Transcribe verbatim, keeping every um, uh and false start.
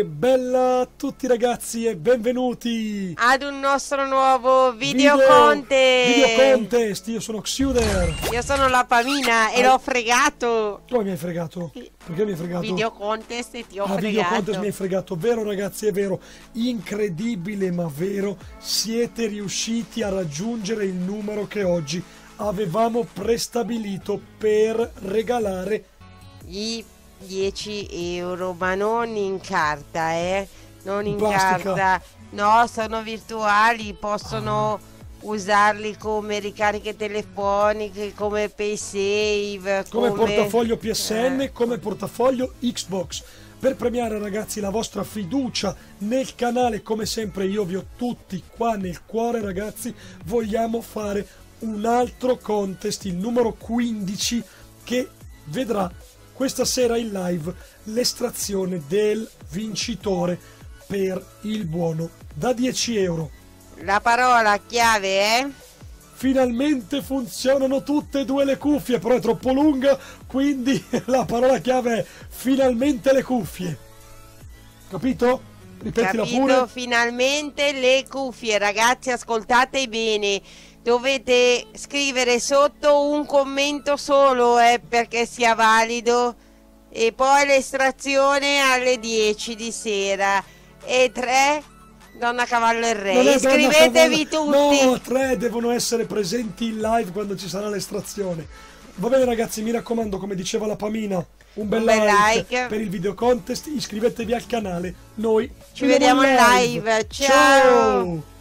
bella a tutti ragazzi e benvenuti ad un nostro nuovo video, video contest. Video contest, io sono Xuder. Io sono la Pamina e ah. l'ho fregato. Come mi hai fregato? Perché mi hai fregato? Video contest e ti ho ah, fregato. Video contest mi hai fregato, vero ragazzi, è vero. Incredibile ma vero, siete riusciti a raggiungere il numero che oggi avevamo prestabilito per regalare i dieci euro, ma non in carta, eh? Non in, in carta. No, sono virtuali, possono ah. usarli come ricariche telefoniche, come PaySave, come, come portafoglio P S N, eh. come portafoglio Xbox. Per premiare ragazzi la vostra fiducia nel canale, come sempre io vi ho tutti qua nel cuore ragazzi, vogliamo fare un altro contest, il numero quindici, che vedrà questa sera in live l'estrazione del vincitore per il buono da dieci euro. La parola chiave è... Finalmente funzionano tutte e due le cuffie, però è troppo lunga, quindi la parola chiave è finalmente le cuffie. Capito? Ripetila Capito, pure. Finalmente le cuffie, ragazzi, ascoltate bene. Dovete scrivere sotto un commento solo eh, perché sia valido, e poi l'estrazione alle dieci di sera. E tre, donna cavallo e re. Iscrivetevi tutti. No, tre devono essere presenti in live quando ci sarà l'estrazione. Va bene ragazzi, mi raccomando, come diceva la Pamina, un bel, un bel like, like per il video contest, iscrivetevi al canale. Noi ci vediamo in live. live. Ciao. Ciao.